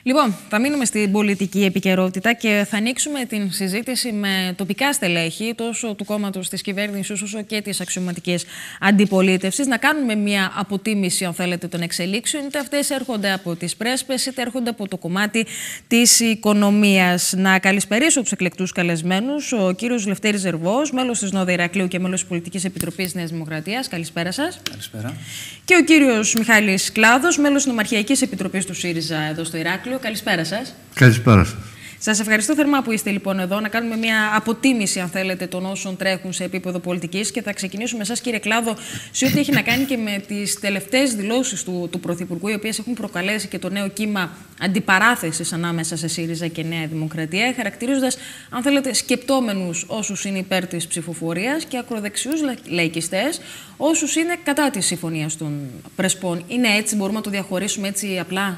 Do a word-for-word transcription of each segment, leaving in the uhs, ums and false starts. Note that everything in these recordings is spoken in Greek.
Λοιπόν, θα μείνουμε στην πολιτική επικαιρότητα και θα ανοίξουμε την συζήτηση με τοπικά στελέχη τόσο του κόμματος της κυβέρνησης όσο και της αξιωματικής αντιπολίτευσης. Να κάνουμε μια αποτίμηση, αν θέλετε, των εξελίξεων, είτε αυτές έρχονται από τις πρέσπες, είτε έρχονται από το κομμάτι της οικονομίας. Να καλησπερίσω τους εκλεκτούς καλεσμένους. Ο κύριος Λευτέρης Ζερβός, μέλος της Νόδα Ηρακλείου και μέλος της Πολιτικής Επιτροπής Νέας Δημοκρατίας. Καλησπέρα σας. Καλησπέρα. Και ο κύριος Μιχάλης Κλάδος, μέλος της Νομαρχιακής Επιτροπής του ΣΥΡΙΖΑ εδώ στο Ηράκλειο. Καλησπέρα σας. Καλησπέρα σας. Σας ευχαριστώ θερμά που είστε λοιπόν εδώ, να κάνουμε μια αποτίμηση, αν θέλετε, των όσων τρέχουν σε επίπεδο πολιτικής. Και θα ξεκινήσουμε με εσάς, κύριε Κλάδο, σε ό,τι έχει να κάνει και με τις τελευταίες δηλώσεις του, του Πρωθυπουργού, οι οποίες έχουν προκαλέσει και το νέο κύμα αντιπαράθεσης ανάμεσα σε ΣΥΡΙΖΑ και Νέα Δημοκρατία, χαρακτηρίζοντας, αν θέλετε, σκεπτόμενους όσους είναι υπέρ της ψηφοφορίας και ακροδεξιούς λαϊκιστές όσους είναι κατά της συμφωνίας των Πρεσπών. Είναι έτσι, μπορούμε να το διαχωρίσουμε έτσι απλά?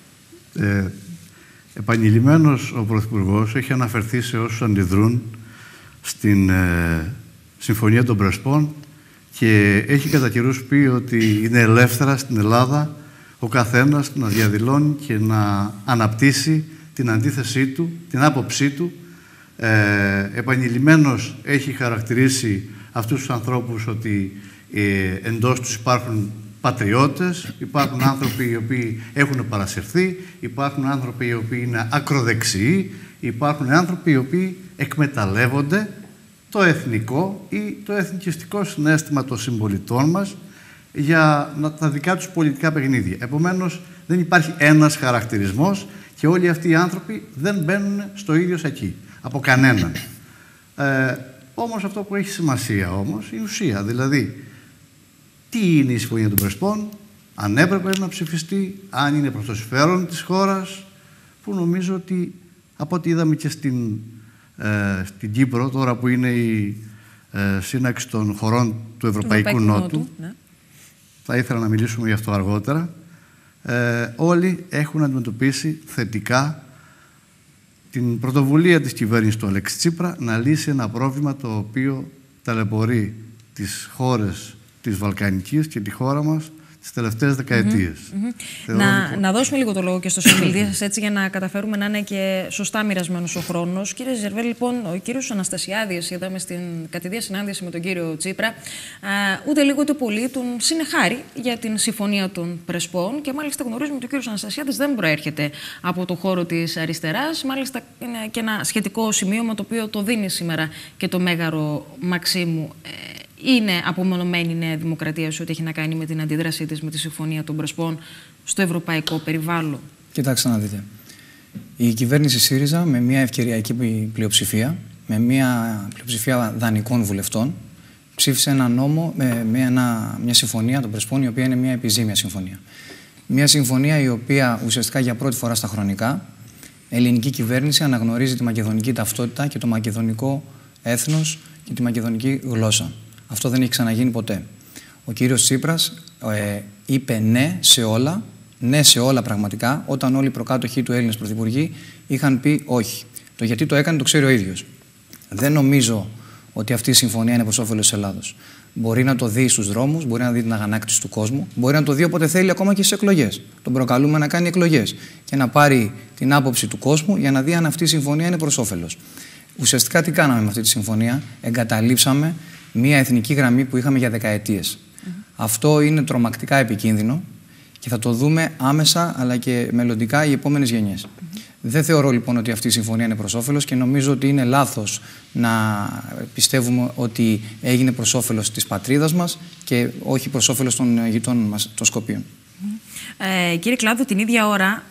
Ε, επανειλημμένος ο Πρωθυπουργός έχει αναφερθεί σε όσους αντιδρούν στην ε, Συμφωνία των Πρεσπών και έχει κατά καιρούς πει ότι είναι ελεύθερα στην Ελλάδα ο καθένας να διαδηλώνει και να αναπτύσσει την αντίθεσή του, την άποψή του. Ε, επανειλημμένος έχει χαρακτηρίσει αυτούς τους ανθρώπους ότι ε, εντός τους υπάρχουν πατριώτες, υπάρχουν άνθρωποι οι οποίοι έχουν παρασυρθεί, υπάρχουν άνθρωποι οι οποίοι είναι ακροδεξιοί, υπάρχουν άνθρωποι οι οποίοι εκμεταλλεύονται το εθνικό ή το εθνικιστικό συναίσθημα των συμπολιτών μας για να, τα δικά τους πολιτικά παιχνίδια. Επομένως, δεν υπάρχει ένας χαρακτηρισμός και όλοι αυτοί οι άνθρωποι δεν μπαίνουν στο ίδιο σακί από κανέναν. Ε, όμως αυτό που έχει σημασία όμως είναι η ουσία, δηλαδή τι είναι η Συμφωνία των Πρεσπών, αν έπρεπε να ψηφιστεί, αν είναι προς το συμφέρον της χώρας, που νομίζω ότι από ό,τι είδαμε και στην, ε, στην Κύπρο, τώρα που είναι η ε, σύναξη των χωρών του Ευρωπαϊκού, Ευρωπαϊκού Νότου, Νότου ναι. Θα ήθελα να μιλήσουμε γι' αυτό αργότερα, ε, όλοι έχουν αντιμετωπίσει θετικά την πρωτοβουλία της κυβέρνησης του Αλέξη Τσίπρα να λύσει ένα πρόβλημα το οποίο ταλαιπωρεί τις χώρες της Βαλκανικής και τη χώρα μας τις τελευταίες δεκαετίες. Mm-hmm. Mm-hmm. Να, λοιπόν... να δώσουμε λίγο το λόγο και στο συνομιλητή σας, έτσι, για να καταφέρουμε να είναι και σωστά μοιρασμένος ο χρόνος. Κύριε Ζερβέ, λοιπόν, ο κύριος Αναστασιάδης, είδαμε στην κατηδία συνάντηση με τον κύριο Τσίπρα, α, ούτε λίγο ούτε πολύ τον συνεχάρει για την Συμφωνία των Πρεσπών και μάλιστα γνωρίζουμε ότι ο κύριος Αναστασιάδης δεν προέρχεται από το χώρο της αριστεράς. Μάλιστα είναι και ένα σχετικό σημείωμα το οποίο το δίνει σήμερα και το Μέγαρο Μαξίμου. Είναι απομονωμένη η Νέα Δημοκρατία σε ό,τι έχει να κάνει με την αντίδρασή της με τη Συμφωνία των Πρεσπών στο ευρωπαϊκό περιβάλλον? Κοιτάξτε να δείτε. Η κυβέρνηση ΣΥΡΙΖΑ με μια ευκαιριακή πλειοψηφία, με μια πλειοψηφία δανεικών βουλευτών, ψήφισε ένα νόμο με, με ένα, μια συμφωνία των Πρεσπών, η οποία είναι μια επιζήμια συμφωνία. Μια συμφωνία η οποία ουσιαστικά για πρώτη φορά στα χρονικά η ελληνική κυβέρνηση αναγνωρίζει τη μακεδονική ταυτότητα και το μακεδονικό έθνος και τη μακεδονική γλώσσα. Αυτό δεν έχει ξαναγίνει ποτέ. Ο κύριος Τσίπρας ε, είπε ναι σε όλα, ναι σε όλα πραγματικά, όταν όλοι οι προκάτοχοι του Έλληνες πρωθυπουργοί είχαν πει όχι. Το γιατί το έκανε το ξέρει ο ίδιος. Δεν νομίζω ότι αυτή η συμφωνία είναι προς όφελος της Ελλάδος. Μπορεί να το δει στους δρόμους, μπορεί να δει την αγανάκτηση του κόσμου, μπορεί να το δει όποτε θέλει ακόμα και στις εκλογές. Τον προκαλούμε να κάνει εκλογές και να πάρει την άποψη του κόσμου για να δει αν αυτή η συμφωνία είναι προς όφελος. Ουσιαστικά τι κάναμε με αυτή τη συμφωνία? Εγκαταλείψαμε μία εθνική γραμμή που είχαμε για δεκαετίες. Mm-hmm. Αυτό είναι τρομακτικά επικίνδυνο και θα το δούμε άμεσα αλλά και μελλοντικά οι επόμενες γενιές. Mm-hmm. Δεν θεωρώ λοιπόν ότι αυτή η συμφωνία είναι προς όφελος και νομίζω ότι είναι λάθος να πιστεύουμε ότι έγινε προς όφελος της πατρίδας μας και όχι προς όφελος των γειτόνων μας, των Σκοπίων. Ε, κύριε Κλάδο, την ίδια ώρα α,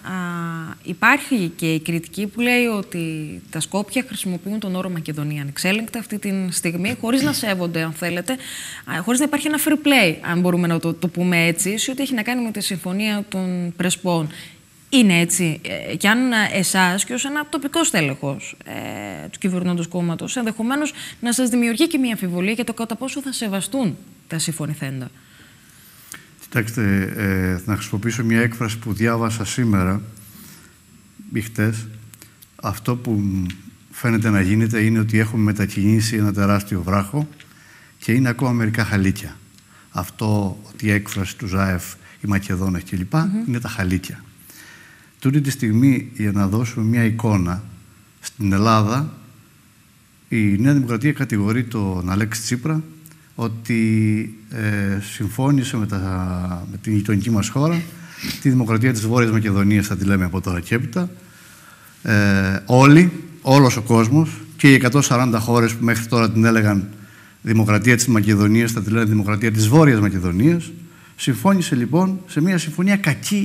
υπάρχει και η κριτική που λέει ότι τα Σκόπια χρησιμοποιούν τον όρο Μακεδονία ανεξέλεγκτα αυτή τη στιγμή, χωρίς να σέβονται, αν θέλετε, α, χωρίς να υπάρχει ένα fair play, αν μπορούμε να το, το πούμε έτσι, σε ό,τι έχει να κάνει με τη Συμφωνία των Πρεσπών. Είναι έτσι? Ε, και αν εσάς και ως ένα τοπικό στέλεχος ε, του κυβερνώντος κόμματος ενδεχομένως να σας δημιουργεί και μια αμφιβολία για το κατά πόσο θα σεβαστούν τα συμφωνηθέντα. Κοιτάξτε, ε, θα χρησιμοποιήσω μια έκφραση που διάβασα σήμερα ή χτες. Αυτό που φαίνεται να γίνεται είναι ότι έχουμε μετακινήσει ένα τεράστιο βράχο και είναι ακόμα μερικά χαλίκια. Αυτό, ότι η έκφραση του Ζάεφ, η Μακεδόνες κλπ. Mm-hmm. είναι τα χαλίκια. Τούτη τη στιγμή, για να δώσουμε μια εικόνα, στην Ελλάδα η Νέα Δημοκρατία κατηγορεί τον Αλέξη Τσίπρα ότι ε, συμφώνησε με, τα, με την γειτονική μας χώρα, τη Δημοκρατία της Βόρειας Μακεδονίας, θα τη λέμε από τώρα και έπειτα, ε, όλοι, όλος ο κόσμος και οι εκατόν σαράντα χώρες που μέχρι τώρα την έλεγαν Δημοκρατία της Μακεδονίας, θα τη λένε Δημοκρατία της Βόρειας Μακεδονίας, συμφώνησε λοιπόν σε μια συμφωνία κακή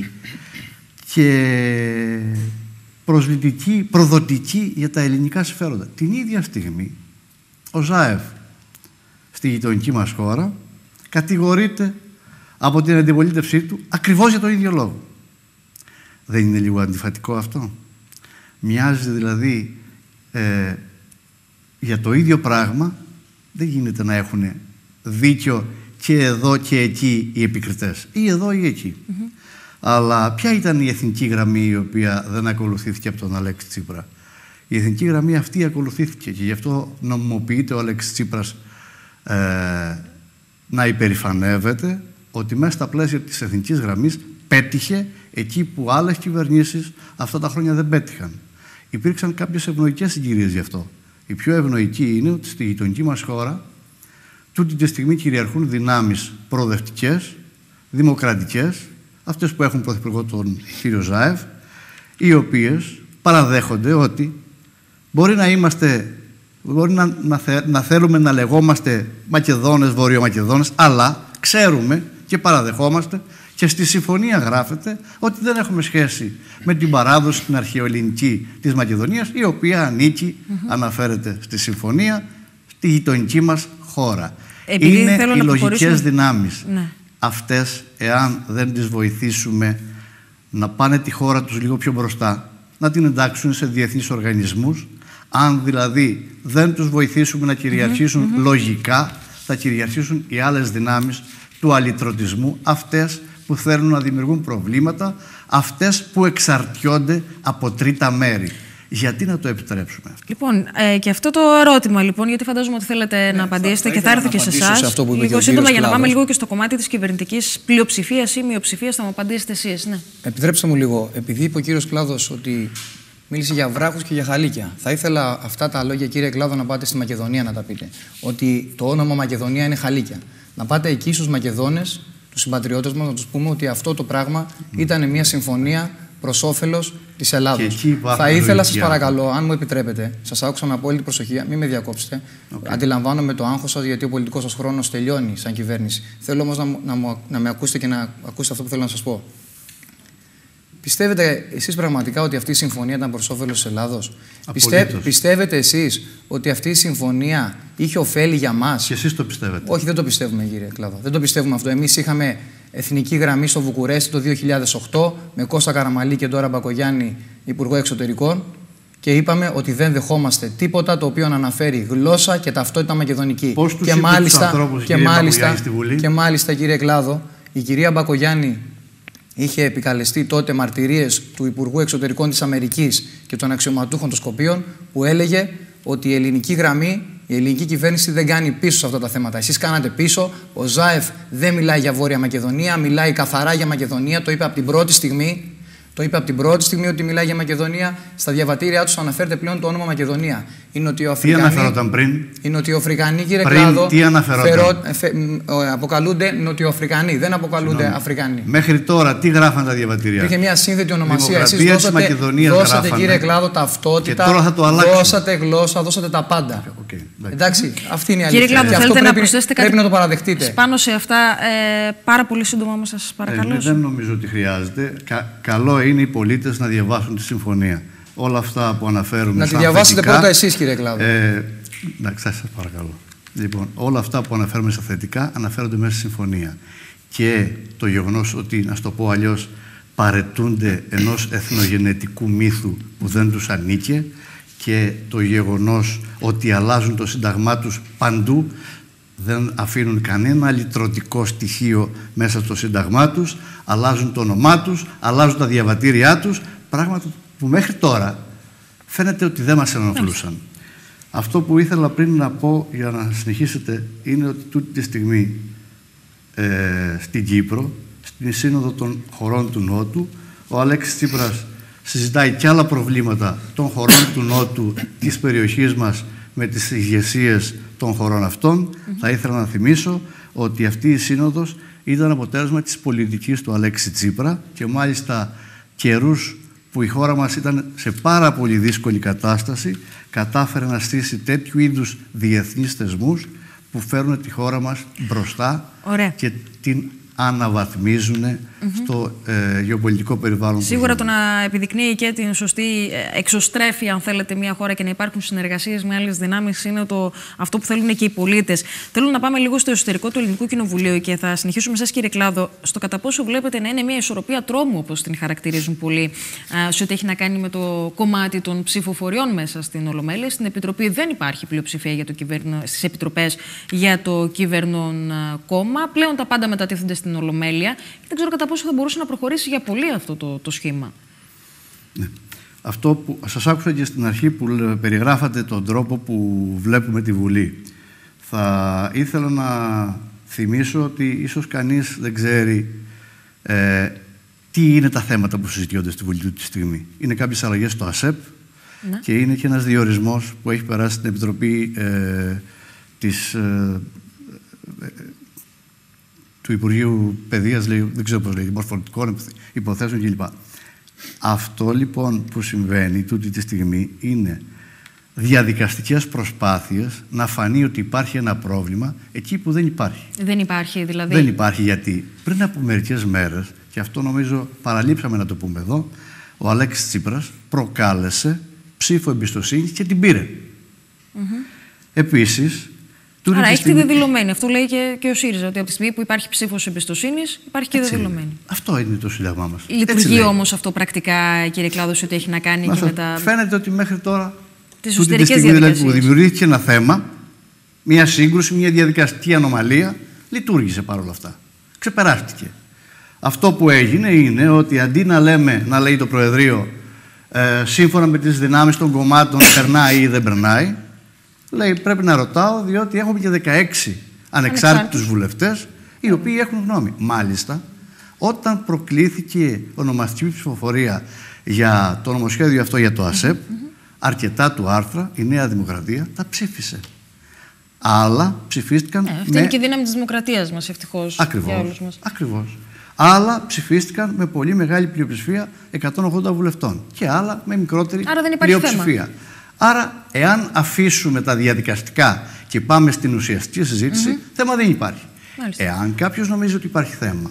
και προσλητική, προδοτική για τα ελληνικά συμφέροντα. Την ίδια στιγμή ο Ζάεφ στη γειτονική μας χώρα κατηγορείται από την αντιπολίτευσή του ακριβώς για τον ίδιο λόγο. Δεν είναι λίγο αντιφατικό αυτό? Μοιάζει δηλαδή ε, για το ίδιο πράγμα δεν γίνεται να έχουν δίκιο και εδώ και εκεί οι επικριτές, ή εδώ ή εκεί. Mm-hmm. Αλλά ποια ήταν η εθνική γραμμή η οποία δεν ακολουθήθηκε από τον Αλέξη Τσίπρα? Η εθνική γραμμή αυτή ακολουθήθηκε και γι' αυτό νομιμοποιείται ο Αλέξης Τσίπρας ε, να υπερηφανεύεται ότι μέσα στα πλαίσια της εθνικής γραμμής πέτυχε εκεί που άλλες κυβερνήσεις αυτά τα χρόνια δεν πέτυχαν. Υπήρξαν κάποιες ευνοϊκές συγκυρίες γι' αυτό. Η πιο ευνοϊκή είναι ότι στη γειτονική μας χώρα τούτη τη στιγμή κυριαρχούν δυνάμεις προοδευτικές, δημοκρατικές, αυτές που έχουν πρωθυπουργό τον κύριο Ζάεφ, οι οποίες παραδέχονται ότι μπορεί να είμαστε, μπορεί να, να, θε, να θέλουμε να λεγόμαστε Μακεδόνες, Βορειομακεδόνες, αλλά ξέρουμε και παραδεχόμαστε και στη συμφωνία γράφεται ότι δεν έχουμε σχέση με την παράδοση την αρχαιοελληνική της Μακεδονίας, η οποία ανήκει, mm-hmm. αναφέρεται στη συμφωνία, στη γειτονική μας χώρα. Επειδή είναι οι λογικές δυνάμεις. Ναι. Αυτές, εάν δεν τις βοηθήσουμε να πάνε τη χώρα τους λίγο πιο μπροστά, να την εντάξουν σε διεθνείς οργανισμούς, αν δηλαδή δεν τους βοηθήσουμε να κυριαρχήσουν mm-hmm. λογικά, θα κυριαρχήσουν οι άλλες δυνάμεις του αλυτρωτισμού, αυτές που θέλουν να δημιουργούν προβλήματα, αυτές που εξαρτιόνται από τρίτα μέρη. Γιατί να το επιτρέψουμε? Λοιπόν, ε, και αυτό το ερώτημα, λοιπόν, γιατί φαντάζομαι ότι θέλετε ναι, να απαντήσετε θα, θα και θα έρθει και σε εσάς. Λίγο σύντομα, για να πάμε λίγο και στο κομμάτι της κυβερνητικής πλειοψηφίας ή μειοψηφίας, θα μου απαντήσετε εσείς. Ναι. Επιτρέψτε μου λίγο, επειδή είπε ο κύριος Κλάδος ότι μίλησε για βράχους και για χαλίκια. Θα ήθελα αυτά τα λόγια, κύριε Κλάδο, να πάτε στη Μακεδονία να τα πείτε. Ότι το όνομα Μακεδονία είναι χαλίκια. Να πάτε εκεί στους Μακεδόνες, τους συμπατριώτες μας, να τους πούμε ότι αυτό το πράγμα mm. ήταν μια συμφωνία προς όφελος της Ελλάδος. Θα ήθελα, σας παρακαλώ, αν μου επιτρέπετε, σας άκουσα με απόλυτη προσοχή, μην με διακόψετε. Okay. Αντιλαμβάνομαι το άγχος σας, γιατί ο πολιτικός σας χρόνος τελειώνει σαν κυβέρνηση. Θέλω όμως να, να, να, να με ακούσετε και να ακούσετε αυτό που θέλω να σας πω. Πιστεύετε εσείς πραγματικά ότι αυτή η συμφωνία ήταν προς όφελος της Ελλάδος? Πιστε, πιστεύετε εσείς ότι αυτή η συμφωνία είχε ωφέλη για μας? Και εσείς το πιστεύετε? Όχι, δεν το πιστεύουμε, κύριε Κλάδο. Δεν το πιστεύουμε αυτό. Εμείς είχαμε εθνική γραμμή στο Βουκουρέστι το δύο χιλιάδες οκτώ με Κώστα Καραμαλή και Ντόρα Μπακογιάννη Υπουργό Εξωτερικών και είπαμε ότι δεν δεχόμαστε τίποτα το οποίο να αναφέρει γλώσσα και ταυτότητα μακεδονική. Πώς τους και μάλιστα, ανθρώπους, και, μάλιστα, στη Βουλή? και μάλιστα, κύριε Κλάδο, η κυρία Μπακογιάννη είχε επικαλεστεί τότε μαρτυρίες του Υπουργού Εξωτερικών της Αμερικής και των αξιωματούχων των Σκοπίων, που έλεγε ότι η ελληνική γραμμή, η ελληνική κυβέρνηση δεν κάνει πίσω σε αυτά τα θέματα. Εσείς κάνατε πίσω. Ο Ζάεφ δεν μιλάει για Βόρεια Μακεδονία, μιλάει καθαρά για Μακεδονία. Το είπε από την πρώτη στιγμή. Το είπε από την πρώτη στιγμή ότι μιλάει για Μακεδονία. Στα διαβατήριά του αναφέρεται πλέον το όνομα Μακεδονία. Είναι ότι ο Αφρικανοί, τι αναφερόταν πριν? Είναι ότι οι Αφρικανοί, κύριε πριν, Κλάδο, τι αναφερόταν? Φερό, φε, αποκαλούνται Νοτιοαφρικανοί, δεν αποκαλούνται Συγνώμη. Αφρικανοί. Μέχρι τώρα τι γράφαν τα διαβατήριά? Υπήρχε μια σύνθετη ονομασία. Εσείς δώσατε, δώσατε κύριε Κλάδο, ταυτότητα, και τώρα θα το δώσατε γλώσσα, δώσατε τα πάντα. Okay, εντάξει, αυτή είναι η αλήθεια. Κύριε Κλάδο, θέλετε πρέπει, να προσθέσετε κάτι? Πρέπει να το παραδεχτείτε. Πάνω σε αυτά, ε, πάρα πολύ σύντομα όμως σας παρακαλώ. Ε, δεν νομίζω ότι χρειάζεται. Κα, καλό είναι οι πολίτες να διαβάσουν τη συμφωνία. Όλα αυτά που αναφέρουμε. Να τη διαβάσετε θετικά, πρώτα εσείς, κύριε Κλάδο. Ε, εντάξει, σας παρακαλώ. Λοιπόν, όλα αυτά που αναφέρουμε στα θετικά αναφέρονται μέσα στη συμφωνία. Και το γεγονός ότι, να το πω αλλιώς, παρετούνται ενός εθνογενετικού μύθου που δεν τους ανήκε, και το γεγονός ότι αλλάζουν το σύνταγμά τους παντού, δεν αφήνουν κανένα λυτρωτικό στοιχείο μέσα στο σύνταγμά τους, αλλάζουν το όνομά τους, αλλάζουν τα διαβατήριά τους, πράγματα που μέχρι τώρα φαίνεται ότι δεν μας ενοχλούσαν. Αυτό που ήθελα πριν να πω για να συνεχίσετε είναι ότι τούτη τη στιγμή ε, στην Κύπρο, στην Σύνοδο των χωρών του Νότου, ο Αλέξης Τσίπρας συζητάει και άλλα προβλήματα των χωρών του Νότου, της περιοχής μας, με τις ηγεσίες των χωρών αυτών. Mm-hmm. Θα ήθελα να θυμίσω ότι αυτή η σύνοδος ήταν αποτέλεσμα της πολιτικής του Αλέξη Τσίπρα και μάλιστα καιρούς που η χώρα μας ήταν σε πάρα πολύ δύσκολη κατάσταση, κατάφερε να στήσει τέτοιου είδους διεθνείς θεσμούς που φέρουν τη χώρα μας μπροστά. Ωραία. Και την αναβαθμίζουν mm-hmm. στο ε, γεωπολιτικό περιβάλλον. Σίγουρα το να επιδεικνύει και την σωστή εξωστρέφεια, αν θέλετε, μια χώρα και να υπάρχουν συνεργασίες με άλλες δυνάμεις είναι το, αυτό που θέλουν και οι πολίτες. Θέλω να πάμε λίγο στο εσωτερικό του Ελληνικού Κοινοβουλίου και θα συνεχίσουμε με εσάς, κύριε Κλάδο, στο κατά πόσο βλέπετε να είναι μια ισορροπία τρόμου, όπως την χαρακτηρίζουν πολλοί, σε ό,τι έχει να κάνει με το κομμάτι των ψηφοφοριών μέσα στην Ολομέλεια. Στην Επιτροπή δεν υπάρχει πλειοψηφία για το κυβέρνο, στις επιτροπές για το κυβερνών κόμμα. Πλέον τα πάντα μετατίθενται στην Ολομέλεια και δεν ξέρω κατά πόσο θα μπορούσε να προχωρήσει για πολύ αυτό το, το σχήμα. Ναι. Αυτό που σας άκουσα και στην αρχή που περιγράφατε τον τρόπο που βλέπουμε τη Βουλή. Θα ήθελα να θυμίσω ότι ίσως κανείς δεν ξέρει ε, τι είναι τα θέματα που συζητιόνται στη Βουλή του τη στιγμή. Είναι κάποιες αλλαγές στο ΑΣΕΠ ναι. και είναι και ένας διορισμός που έχει περάσει στην Επιτροπή ε, της... Ε, ε, του Υπουργείου Παιδείας, λέει, δεν ξέρω πώς λέει, μορφωτικών υποθέσεων κλπ. Αυτό λοιπόν που συμβαίνει τούτη τη στιγμή είναι διαδικαστικές προσπάθειες να φανεί ότι υπάρχει ένα πρόβλημα εκεί που δεν υπάρχει. Δεν υπάρχει δηλαδή. Δεν υπάρχει γιατί πριν από μερικές μέρες, και αυτό νομίζω παραλείψαμε να το πούμε εδώ, ο Αλέξης Τσίπρας προκάλεσε ψήφο εμπιστοσύνης και την πήρε. Mm-hmm. Επίσης, άρα έχει τη δεδηλωμένη. Αυτό λέει και, και ο ΣΥΡΙΖΑ, ότι από τη στιγμή που υπάρχει ψήφος εμπιστοσύνης, υπάρχει και δεδηλωμένη. Αυτό είναι το Σύνταγμά μας. Λειτουργεί όμως αυτό πρακτικά, κύριε Κλάδο, ότι έχει να κάνει και με τα. Φαίνεται ότι μέχρι τώρα. Τις εσωτερικές διαδικασίες. Δηλαδή, που δημιουργήθηκε ένα θέμα, μια σύγκρουση, μια διαδικαστική ανομαλία, λειτουργήσε παρόλα αυτά. Ξεπεράστηκε. Αυτό που έγινε είναι ότι αντί να λέμε, να λέει το Προεδρείο, ε, σύμφωνα με τις δυνάμεις των κομμάτων, περνάει ή δεν περνάει. Λέει, πρέπει να ρωτάω, διότι έχουμε και δεκαέξι ανεξάρτητους βουλευτές, οι οποίοι έχουν γνώμη. Μάλιστα, όταν προκλήθηκε ονομαστική ψηφοφορία για το νομοσχέδιο αυτό για το ΑΣΕΠ, mm-hmm. αρκετά του άρθρα, η Νέα Δημοκρατία τα ψήφισε. Άλλα ψηφίστηκαν. Ε, αυτή με... είναι και η δύναμη της δημοκρατίας μας, ευτυχώς. Ακριβώς, για όλους μας. Ακριβώς. Άλλα ψηφίστηκαν με πολύ μεγάλη πλειοψηφία εκατόν ογδόντα βουλευτών. Και άλλα με μικρότερη Άρα δεν υπάρχει πλειοψηφία. Θέμα. Άρα, εάν αφήσουμε τα διαδικαστικά και πάμε στην ουσιαστική συζήτηση, mm-hmm. θέμα δεν υπάρχει. Μάλιστα. Εάν κάποιος νομίζει ότι υπάρχει θέμα,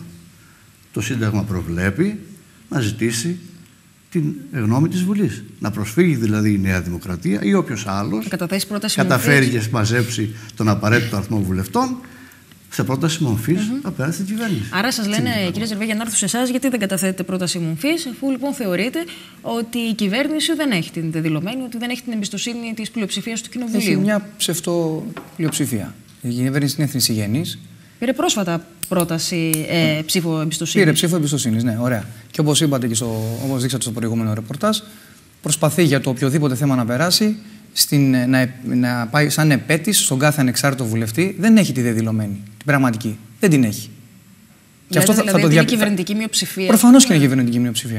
το Σύνταγμα προβλέπει να ζητήσει την γνώμη της Βουλής. Να προσφύγει δηλαδή η Νέα Δημοκρατία ή όποιος άλλος καταφέρει και μαζέψει τον απαραίτητο αριθμό βουλευτών σε πρόταση μορφής mm-hmm. απέναντι στην κυβέρνηση. Άρα σας λένε, κύριε Ζερβέ, για να έρθω σε εσάς, γιατί δεν καταθέτετε πρόταση μορφής, αφού λοιπόν θεωρείτε ότι η κυβέρνηση δεν έχει την δεδηλωμένη, ότι δεν έχει την εμπιστοσύνη της πλειοψηφίας του Κοινοβουλίου. Έχει μια ψευτοπλειοψηφία. Η κυβέρνηση είναι εθνισυγενής. Πήρε πρόσφατα πρόταση ε, ψήφο εμπιστοσύνης. Πήρε ψήφο εμπιστοσύνης, ναι, ωραία. Και όπως είπατε και στο, όπως δείξατε στο προηγούμενο ρεπορτάζ, προσπαθεί για το οποιοδήποτε θέμα να περάσει. Στην, να, να πάει σαν επέτης στον κάθε ανεξάρτητο βουλευτή, δεν έχει τη δεδηλωμένη, την πραγματική. Δεν την έχει. Και αυτό δηλαδή θα, θα το δια... είναι κυβερνητική μειοψηφία. Προφανώς και είναι κυβερνητική μειοψηφία.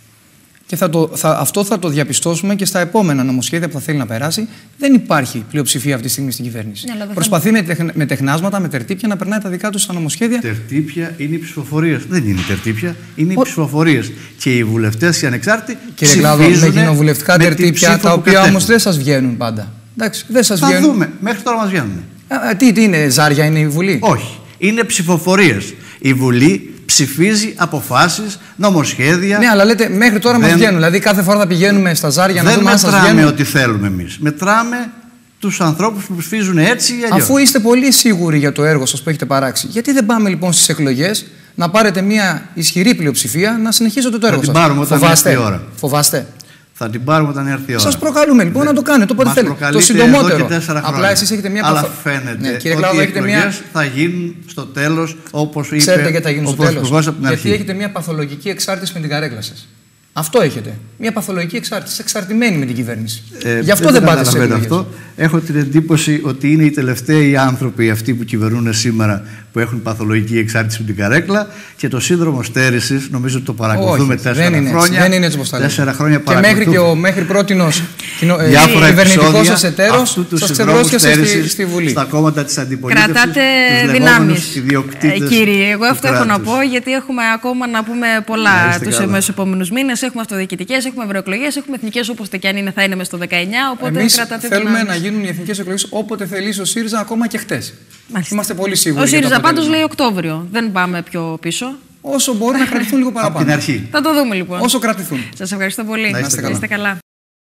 Και θα το, θα, αυτό θα το διαπιστώσουμε και στα επόμενα νομοσχέδια που θα θέλει να περάσει. Δεν υπάρχει πλειοψηφία αυτή τη στιγμή στην κυβέρνηση. Ναι, προσπαθεί θα... με, τεχ, με τεχνάσματα, με τερτύπια να περνάει τα δικά του στα νομοσχέδια. Τερτύπια είναι οι ψηφοφορίες. Δεν είναι τερτύπια, είναι οι Ο... ψηφοφορίες. Και οι βουλευτές οι ανεξάρτητοι. Κύριε Κλάδο, με κοινοβουλευτικά τερτύπια, τα οποία όμως δεν σας βγαίνουν πάντα. Εντάξει, δεν σας θα βγαίνουν. δούμε. Μέχρι τώρα μας βγαίνουν. Α, τι, τι είναι, ζάρια είναι η Βουλή? Όχι. Είναι ψηφοφορίες. Η Βουλή ψηφίζει αποφάσεις, νομοσχέδια. Ναι, αλλά λέτε μέχρι τώρα δεν... μας βγαίνουν. Δηλαδή κάθε φορά θα πηγαίνουμε στα ζάρια να δούμε αν σας βγαίνουν. Δεν μετράμε ό,τι θέλουμε εμείς. Μετράμε τους ανθρώπους που ψηφίζουν έτσι ή αλλιώς. Αφού είστε πολύ σίγουροι για το έργο σας που έχετε παράξει, γιατί δεν πάμε λοιπόν στις εκλογές να πάρετε μια ισχυρή πλειοψηφία να συνεχίσετε το έργο σας? Θα την πάρουμε όταν Φοβάστε. έρθει η ώρα. Φοβάστε. Θα την πάρουμε όταν έρθει η ώρα. Σας προκαλούμε λοιπόν να το κάνετε όποτε θέλετε. Το συντομότερο. Απλά εσείς έχετε μια Αλλά φαίνεται ναι, κύριε Κλάδο, ότι οι εκλογές μια... θα γίνουν στο τέλος όπως είπε Ξέρετε γιατί θα γίνουν ο στο τέλος? από την Γιατί αρχή. έχετε μια παθολογική εξάρτηση με την καρέκλα σας. Αυτό έχετε. Μια παθολογική εξάρτηση, εξαρτημένη με την κυβέρνηση. Ε, Γι' αυτό δεν, δεν πάτε σε εκλογές. Αυτό. Έχω την εντύπωση ότι είναι οι τελευταίοι άνθρωποι αυτοί που κυβερνούν σήμερα που έχουν παθολογική εξάρτηση με την καρέκλα και το σύνδρομο στέρησης νομίζω ότι το παρακολουθούμε Όχι, τέσσερα δεν είναι χρόνια. Έτσι, δεν είναι έτσι όπως τα λέτε. Τέσσερα χρόνια και μέχρι, και ο, μέχρι πρότινος κυβερνητικός σας εταίρος σας ξεβρώσκεσε στη, στη Βουλή. Στα κόμματα της αντιπολίτευσης. Κρατάτε δυνάμεις, κύριε. Εγώ αυτό έχω να πω, γιατί έχουμε ακόμα να πούμε πολλά τους επόμενους μήνες. Έχουμε αυτοδιοικητικές, έχουμε ευρωεκλογές, έχουμε εθνικές, όπως και αν είναι, θα είναι μες στο δεκαεννιά. Οπότε εμείς κρατάτε θέλουμε δυνάμεις. να γίνουν οι εθνικές εκλογές όποτε θελήσει ο ΣΥΡΙΖΑ, ακόμα και χτες. Είμαστε πολύ σίγουροι. Ο ΣΥΡΙΖΑ πάντως λέει Οκτώβριο. Δεν πάμε πιο πίσω. Όσο μπορούν να κρατηθούν λίγο παραπάνω. Από την αρχή. Θα το δούμε λοιπόν. Όσο κρατηθούν. Σας ευχαριστώ πολύ. Να είστε καλά.